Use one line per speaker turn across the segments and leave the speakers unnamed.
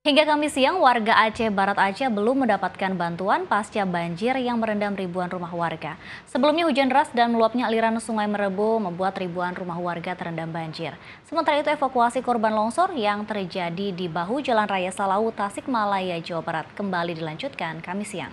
Hingga Kamis siang, warga Aceh Barat Aceh belum mendapatkan bantuan pasca banjir yang merendam ribuan rumah warga. Sebelumnya hujan deras dan meluapnya aliran Sungai Merebo membuat ribuan rumah warga terendam banjir. Sementara itu evakuasi korban longsor yang terjadi di bahu Jalan Raya Salawu, Tasikmalaya, Jawa Barat kembali dilanjutkan Kamis siang.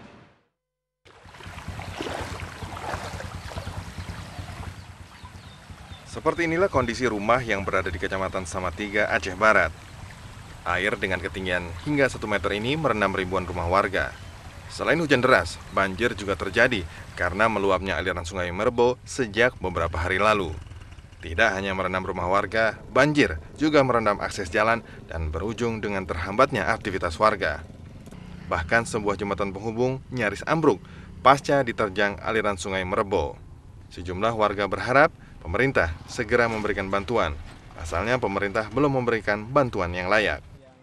Seperti inilah kondisi rumah yang berada di Kecamatan Samatiga, Aceh Barat. Air dengan ketinggian hingga 1 meter ini merendam ribuan rumah warga. Selain hujan deras, banjir juga terjadi karena meluapnya aliran Sungai Merebo sejak beberapa hari lalu. Tidak hanya merendam rumah warga, banjir juga merendam akses jalan dan berujung dengan terhambatnya aktivitas warga. Bahkan sebuah jembatan penghubung nyaris ambruk pasca diterjang aliran Sungai Merebo. Sejumlah warga berharap pemerintah segera memberikan bantuan. Pasalnya pemerintah belum memberikan bantuan yang layak.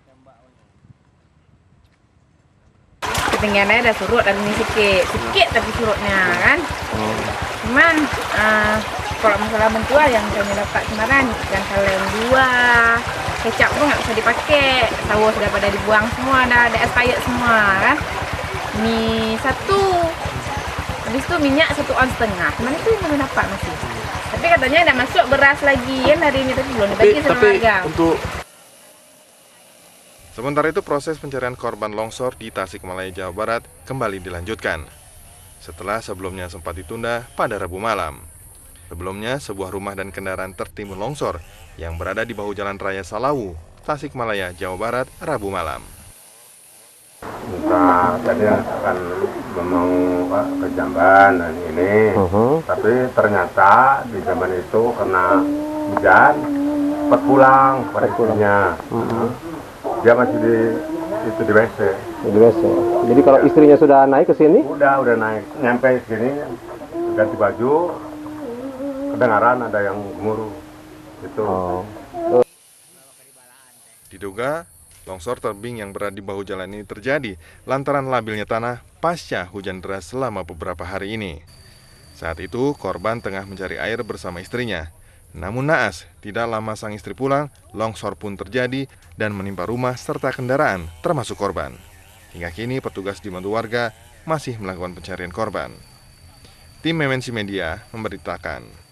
Ketinggiannya ada surut, ada ini sedikit tapi surutnya kan. Cuman kalau masalah bantuan yang kami dapat kemarin, ikan kaleng 2, kecap pun nggak bisa dipakai, tahu sudah pada dibuang semua, ada expired semua kan. Mie 1, habis itu minyak 1,5 on. Kemarin itu yang kami dapat masih. Tapi katanya ada masuk beras lagi kan hari ini, tapi belum dibagi sama warga.
Sementara itu proses pencarian korban longsor di Tasikmalaya, Jawa Barat kembali dilanjutkan. Setelah sebelumnya sempat ditunda pada Rabu malam. Sebelumnya sebuah rumah dan kendaraan tertimbun longsor yang berada di bahu Jalan Raya Salawu, Tasikmalaya, Jawa Barat, Rabu malam.
Tadi akan memang ke Jamban dan ini, tapi ternyata di Jamban itu kena hujan, cepat pulang pada istrinya. Dia masih di WC.
Di WC. Jadi kalau istrinya sudah naik ke sini?
Udah naik, nyampe sini ganti baju, kedengaran ada yang gemuruh. Itu.
Diduga longsor tebing yang berada di bahu jalan ini terjadi lantaran labilnya tanah pasca hujan deras selama beberapa hari ini. Saat itu korban tengah mencari air bersama istrinya. Namun naas, tidak lama sang istri pulang, longsor pun terjadi dan menimpa rumah serta kendaraan, termasuk korban. Hingga kini petugas dibantu warga masih melakukan pencarian korban. Tim MNC Media memberitakan.